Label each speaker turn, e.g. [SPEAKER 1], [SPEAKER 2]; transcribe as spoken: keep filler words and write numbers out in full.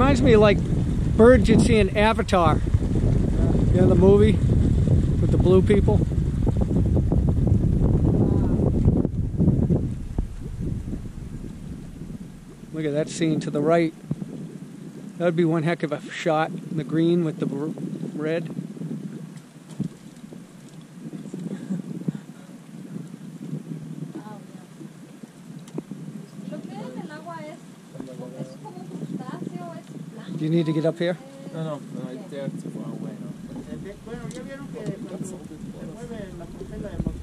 [SPEAKER 1] reminds me of like birds you'd see in Avatar. You know the movie with the blue people? Look at that scene to the right. That would be one heck of a shot. The green with the red. Do you need to get up here?
[SPEAKER 2] No, no, no, they're too far away now.